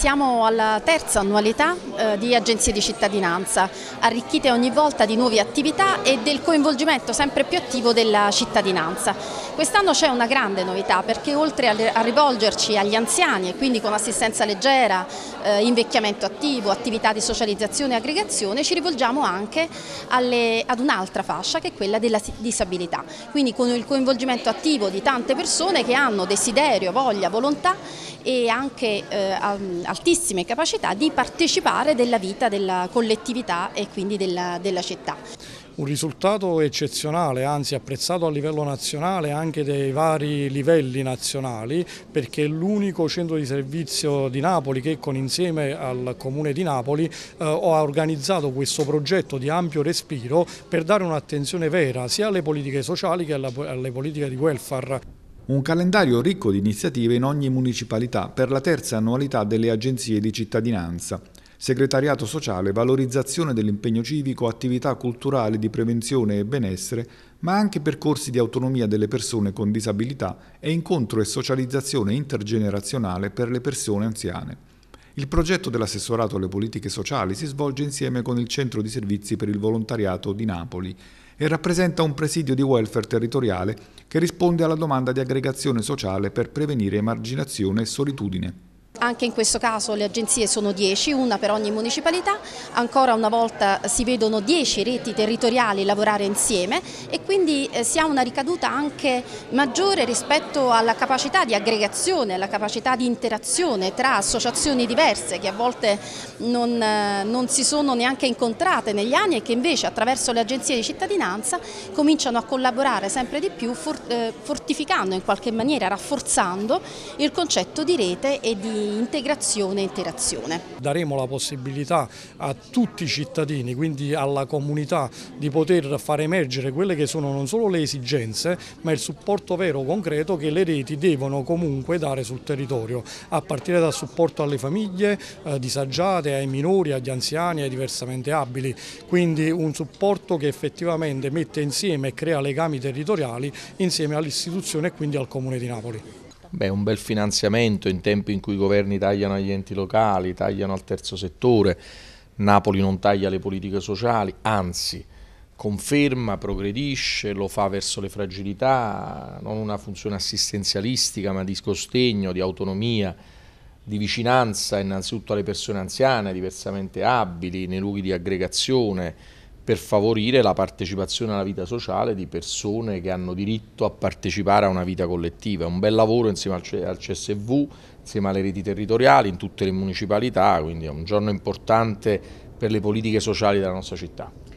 Siamo alla terza annualità di agenzie di cittadinanza, arricchite ogni volta di nuove attività e del coinvolgimento sempre più attivo della cittadinanza. Quest'anno c'è una grande novità perché oltre a rivolgerci agli anziani e quindi con assistenza leggera, invecchiamento attivo, attività di socializzazione e aggregazione, ci rivolgiamo anche ad un'altra fascia che è quella della disabilità. Quindi con il coinvolgimento attivo di tante persone che hanno desiderio, voglia, volontà e anche altissime capacità di partecipare della vita della collettività e quindi della città. Un risultato eccezionale, anzi apprezzato a livello nazionale, anche dei vari livelli nazionali, perché è l'unico centro di servizio di Napoli che insieme al Comune di Napoli ha organizzato questo progetto di ampio respiro per dare un'attenzione vera sia alle politiche sociali che alle politiche di welfare. Un calendario ricco di iniziative in ogni municipalità per la terza annualità delle agenzie di cittadinanza. Segretariato sociale, valorizzazione dell'impegno civico, attività culturali di prevenzione e benessere, ma anche percorsi di autonomia delle persone con disabilità e incontro e socializzazione intergenerazionale per le persone anziane. Il progetto dell'assessorato alle politiche sociali si svolge insieme con il Centro di Servizi per il Volontariato di Napoli e rappresenta un presidio di welfare territoriale che risponde alla domanda di aggregazione sociale per prevenire emarginazione e solitudine. Anche in questo caso le agenzie sono 10, una per ogni municipalità, ancora una volta si vedono 10 reti territoriali lavorare insieme e quindi si ha una ricaduta anche maggiore rispetto alla capacità di aggregazione, alla capacità di interazione tra associazioni diverse che a volte non si sono neanche incontrate negli anni e che invece attraverso le agenzie di cittadinanza cominciano a collaborare sempre di più, fortificando in qualche maniera, rafforzando il concetto di rete e di integrazione e interazione. Daremo la possibilità a tutti i cittadini, quindi alla comunità, di poter far emergere quelle che sono non solo le esigenze, ma il supporto vero, concreto che le reti devono comunque dare sul territorio, a partire dal supporto alle famiglie disagiate, ai minori, agli anziani, ai diversamente abili. Quindi un supporto che effettivamente mette insieme e crea legami territoriali insieme all'istituzione e quindi al Comune di Napoli. Un bel finanziamento in tempi in cui i governi tagliano agli enti locali, tagliano al terzo settore. Napoli non taglia le politiche sociali, anzi conferma, progredisce, lo fa verso le fragilità, non una funzione assistenzialistica ma di sostegno, di autonomia, di vicinanza innanzitutto alle persone anziane, diversamente abili, nei luoghi di aggregazione, per favorire la partecipazione alla vita sociale di persone che hanno diritto a partecipare a una vita collettiva. È un bel lavoro insieme al CSV, insieme alle reti territoriali, in tutte le municipalità, quindi è un giorno importante per le politiche sociali della nostra città.